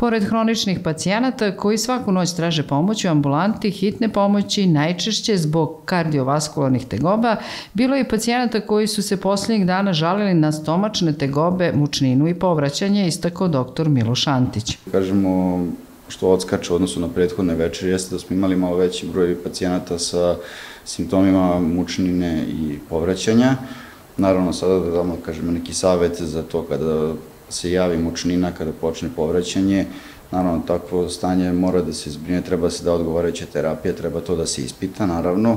Pored hroničnih pacijenata koji svaku noć traže pomoć u ambulanti hitne pomoći, najčešće zbog kardiovaskularnih tegoba, bilo je i pacijenata koji su se posljednjih dana žalili na stomačne tegobe, mučninu i povraćanje, istakao dr. Miloš Antić. Kažemo što odskače u odnosu na prethodne večeri jeste da smo imali malo veći broj pacijenata sa simptomima mučnine i povraćanja. Naravno, sada da damo, neki savjet za to kada se javi mučnina, kada počne povraćanje. Naravno, takvo stanje mora da se zbrine, treba se da odgovarajuća terapija, treba to da se ispita, naravno.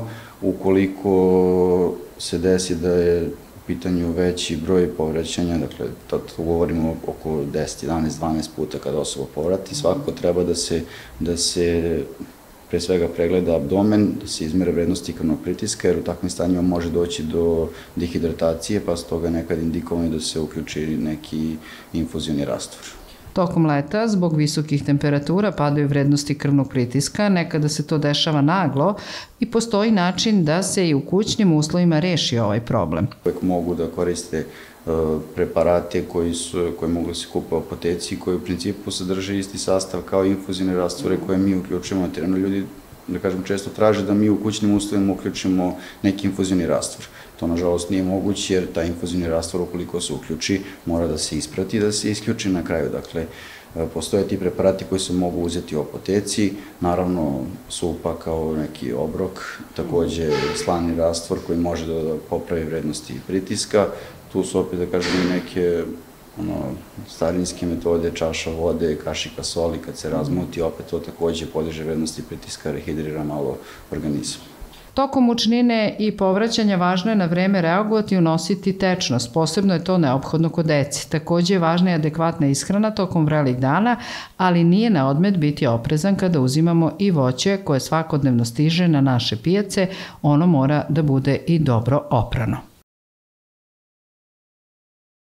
Ukoliko se desi da je u pitanju veći broj povraćanja, dakle, to govorimo oko 10, 11, 12 puta kada osoba povrati, svakako treba da se pre svega pregleda abdomen, da se izmere vrednosti krvnog pritiska, jer u takvim stanjima može doći do dehidratacije, pa stoga nekad indikovano da se uključi neki infuzioni rastvor. Tokom leta, zbog visokih temperatura, padaju vrednosti krvnog pritiska, nekada se to dešava naglo i postoji način da se i u kućnim uslovima reši ovaj problem. Uvijek mogu da koriste preparate koji mogu da se kupe u apoteci, koji u principu sadrže isti sastav kao infuzijne rastvore koje mi uključujemo na terenu. Ljudi, da kažem, često traže da mi u kućnim uslovima uključimo neki infuzijni rastvor. To, nažalost, nije moguće jer taj infuzijni rastvor, ukoliko se uključi, mora da se isprati i da se isključi na kraju. Dakle, postoje ti preparati koji se mogu uzeti u apoteci, naravno supa kao neki obrok, takođe slani rastvor koji može da popravi vrednosti pritiska. Tu su opet, da kažem, neke starinske metode, čaša vode, kašika soli, kad se razmuti, opet to takođe podiže vrednosti pritiska, rehidrira malo organizam. Tokom mučnine i povraćanja važno je na vreme reagovati i unositi tečnost, posebno je to neophodno kod dece. Takođe je važna i adekvatna ishrana tokom vrelih dana, ali nije na odmet biti oprezan kada uzimamo i voće koje svakodnevno stiže na naše pijace, ono mora da bude i dobro oprano.